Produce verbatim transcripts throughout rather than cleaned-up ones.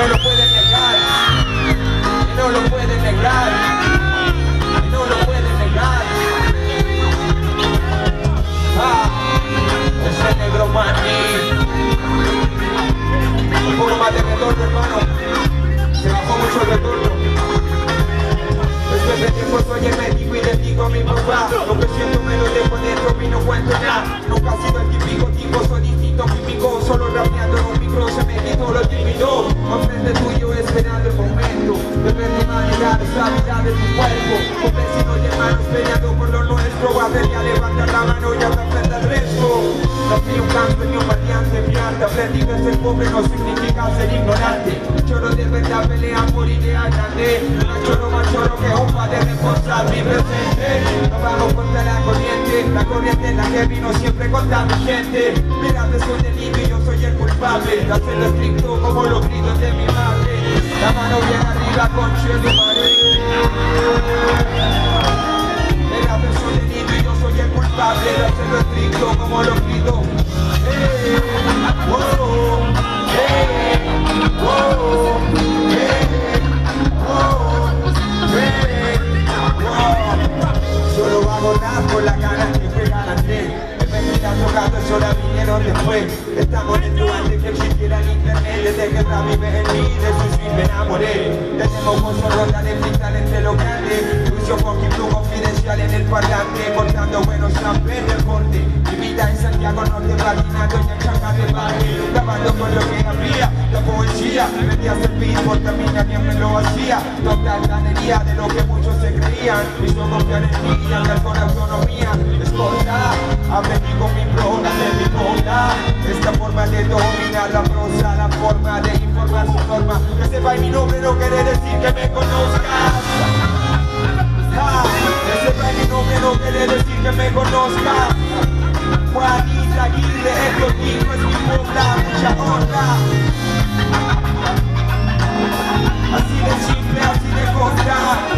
no lo pueden negar, y no lo pueden negar, y no lo pueden negar. Ah, ese negro Manny, un poco más de retorno, hermano, se bajó mucho el retorno. Después de tiempo soy el médico y le digo a mi papá, lo que siento me lo dejo dentro y no cuento nada. Nunca he sido el típico tipo, soy distinto, químico, solo rapeando en un micro se me quitó lo tímido. Enfrente tuyo esperando el momento de ver de manera esa vida de tu cuerpo. Con vecinos y hermanos peleando por lo nuestro, batería levantar la mano y ahora frente al resto. No fui un cáncer ni un variante, brillante, aprendí que ser pobre no significa ser ignorante. Choro de verdad pelean por idea grande, más choro más choro que un padre responsable y presente. No vamos contra la corriente, la corriente es la que vino siempre contra mi gente. Mírate, soy delito y yo soy el culpable de hacerlo estricto como los gritos de mi madre. La mano bien arriba, conche tu madre. Mírate, soy delito y yo soy el culpable de hacerlo estricto como los gritos. Hey, wow, hey, wow, hey, wow, hey, wow. Solo hago nada por la ganas que pegan a tres. Mentira tocando, eso la vinieron después. Estamos dentro antes que existiera el internet. Desde que Rap vive en mí, de su swing me enamoré. Tenemos con ronda de freestyle entre los grandes. Lucio Funky Blue confidencial en el parlante, cortando buenos samples del corte. Mi vida en Santiago Norte, patinando en el chanca de barrio, grabando con lo que había, la poesía. Vendía servir porque a mí nadie me lo hacía. Total ganería de lo que muchos se creían. Hizo confiar en mí, andar con autonomía. Escolta, aprendí con mi pro, la de mi bola. Esta forma de dominar la prosa, la forma de informar su norma. Que sepa mi nombre no quiere decir que me conozcas. Ah, que sepa mi nombre no quiere decir que me conozcas. Juanita Aguirre, el contigo es mi puebla, mucha honra. Así de simple, así de corta.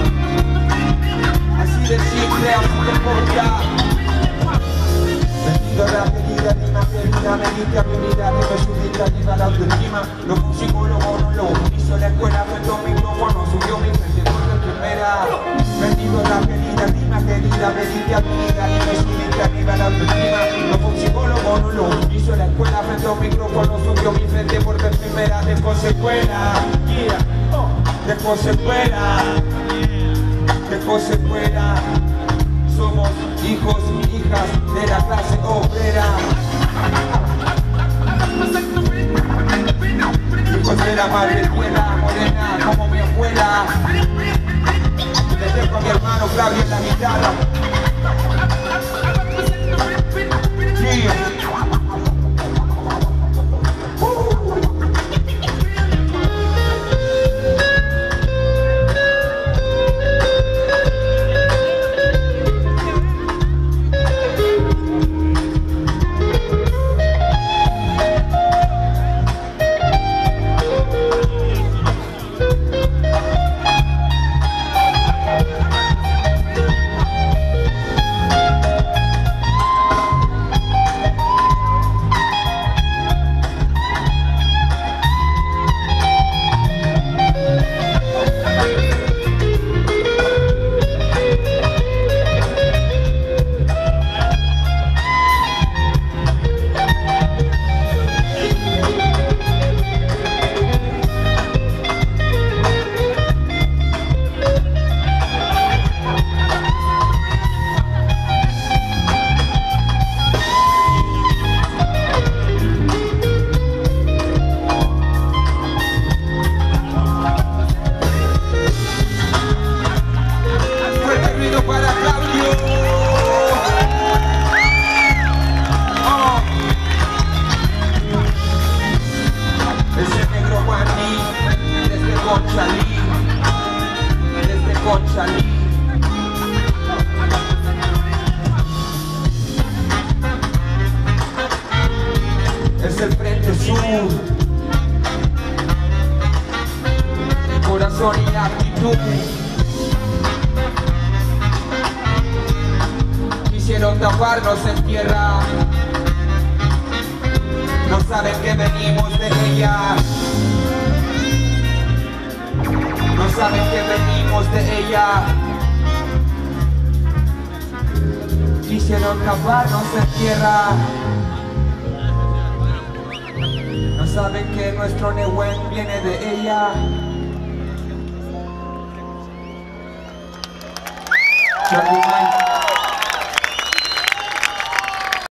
Así de simple, así de corta. Bendito la querida, rima querida, me diste a mi vida, que me subiste arriba la autoestima. Lo un psicólogo no lo hizo la escuela, puesto un micrófono, subió mi frente de primera. Bendito la querida, rima querida, me diste a mi vida, y me subiste arriba la autoestima. Lo un psicólogo no lo hizo la escuela, frente a un micrófono, subió mi frente por vez primera. Después secuela, yeah. Después secuela, después secuela. Somos hijos y hijas de la clase obrera. Hijos de la madre tierra, morena como mi abuela. Le dejo a mi hermano Claudio en la guitarra. Yeah. Es el frente sur, corazón y actitud. Quisieron taparnos en tierra, no saben que venimos de ella. de ella. Quisieron acabarnos en tierra. No saben que nuestro Nehuen viene de ella. Jordi Mike.